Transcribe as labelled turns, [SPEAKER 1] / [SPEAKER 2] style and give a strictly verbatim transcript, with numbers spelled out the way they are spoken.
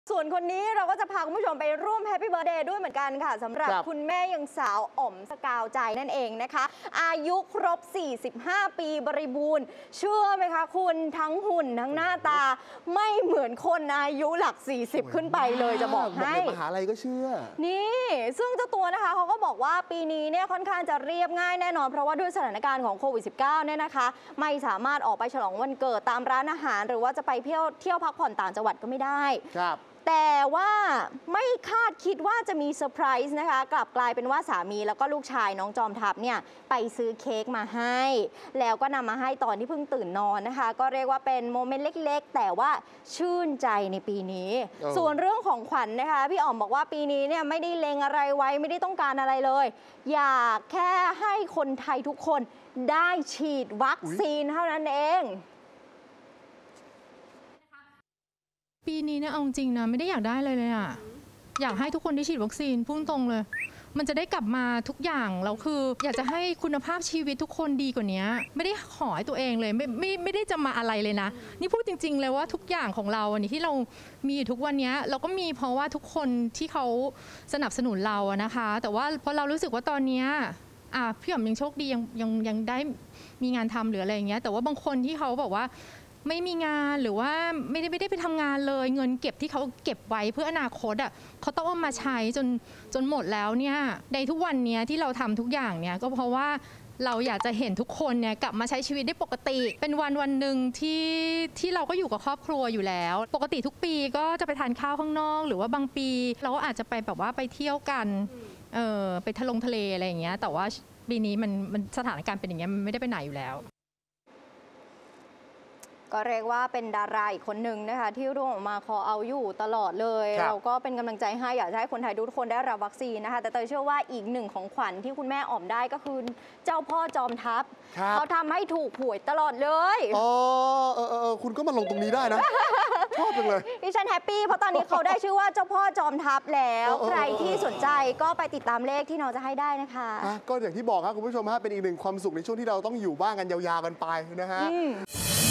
[SPEAKER 1] ส่วนคนนี้เราก็จะพาคุณผู้ชมไปร่วมแฮปปี้เบิร์ธเดย์ด้วยเหมือนกันค่ะสำหรับคุณแม่ยังสาวอ๋อมสกาวใจนั่นเองนะคะอายุครบสี่สิบห้าปีบริบูรณ์เชื่อไหมคะคุณทั้งหุ่นทั้งหน้าตาไม่เหมือนคนอายุหลักสี่สิบขึ้นไปเลยจะบอกให้
[SPEAKER 2] มหาลัยก็เชื่อ
[SPEAKER 1] นี่ซึ่งเจ้าตัวนะคะเขาก็บอกว่าปีนี้เนี่ยค่อนข้างจะเรียบง่ายแน่นอนเพราะว่าด้วยสถานการณ์ของโควิด สิบเก้า เนี่ยนะคะไม่สามารถออกไปฉลองวันเกิดตามร้านอาหารหรือว่าจะไปเที่ยวเที่ยวพักผ่อนต่างจังหวัดก็ไม่ได้
[SPEAKER 2] ครับ
[SPEAKER 1] แต่ว่าไม่คาดคิดว่าจะมีเซอร์ไพรส์นะคะกลับกลายเป็นว่าสามีแล้วก็ลูกชายน้องจอมทัพเนี่ยไปซื้อเค้กมาให้แล้วก็นำมาให้ตอนที่เพิ่งตื่นนอนนะคะก็เรียกว่าเป็นโมเมนต์เล็กๆแต่ว่าชื่นใจในปีนี้ส่วนเรื่องของขวัญ น, นะคะพี่อ๋อมบอกว่าปีนี้เนี่ยไม่ได้เล็งอะไรไว้ไม่ได้ต้องการอะไรเลยอยากแค่ให้คนไทยทุกคนได้ฉีดวัคซีนเท่านั้นเอง
[SPEAKER 3] ปีนี้เนี่ยเอาจริงนะไม่ได้อยากได้เลยเลยอ่ะอยากให้ทุกคนได้ฉีดวัคซีนพุ่งตรงเลยมันจะได้กลับมาทุกอย่างแล้วคืออยากจะให้คุณภาพชีวิตทุกคนดีกว่านี้ไม่ได้ขอให้ตัวเองเลยไม่ไม่ไม่ได้จะมาอะไรเลยนะนี่พูดจริงๆเลยว่าทุกอย่างของเราอันนี้ที่เรามีอยู่ทุกวันนี้เราก็มีเพราะว่าทุกคนที่เขาสนับสนุนเราอะนะคะแต่ว่าพอเรารู้สึกว่าตอนนี้อ่ะพี่อ๋อมยังโชคดียังยังยังได้มีงานทำหรืออะไรอย่างเงี้ยแต่ว่าบางคนที่เขาบอกว่าไม่มีงานหรือว่าไม่ได้ไม่ได้ไปทำงานเลยเงินเก็บที่เขาเก็บไว้เพื่ออนาคตอ่ะเขาต้องเอามาใช้จนจนหมดแล้วเนี่ยในทุกวันนี้ที่เราทำทุกอย่างเนี่ยก็เพราะว่าเราอยากจะเห็นทุกคนเนี่ยกลับมาใช้ชีวิตได้ปกติเป็นวันวันหนึ่งที่ที่เราก็อยู่กับครอบครัวอยู่แล้วปกติทุกปีก็จะไปทานข้าวข้างนอกหรือว่าบางปีเราก็อาจจะไปแบบว่าไปเที่ยวกันเออไปทะลงทะเลอะไรอย่างเงี้ยแต่ว่าปีนี้มันมันสถานการณ์เป็นอย่างเงี้ยมันไม่ได้ไปไหนอยู่แล้ว
[SPEAKER 1] ก็เรียกว่าเป็นดาราอีกคนหนึ่งนะคะที่ร่วมออกมาขอเอาอยู่ตลอดเลยเราก็เป็นกำลังใจให้อยากให้คนไทยทุกคนได้รับวัคซีนนะคะแต่เตยเชื่อว่าอีกหนึ่งของขวัญที่คุณแม่อ๋อมได้ก็คือเจ้าพ่อจอมทัพเขาทำให้ถูกหวยตลอดเลย
[SPEAKER 2] อ๋อเออเออคุณก็มาลงตรงนี้ได้นะชอบจังเลย
[SPEAKER 1] ดิฉันแฮปปี้เพราะตอนนี้เขาได้ชื่อว่าเจ้าพ่อจอมทัพแล้วใครที่สนใจก็ไปติดตามเลขที่น้องจะให้ได้นะคะ
[SPEAKER 2] ก็อย่างที่บอกครับคุณผู้ชมฮะเป็นอีกหนึ่งความสุขในช่วงที่เราต้องอยู่บ้านกันยาวๆกันไปนะฮะ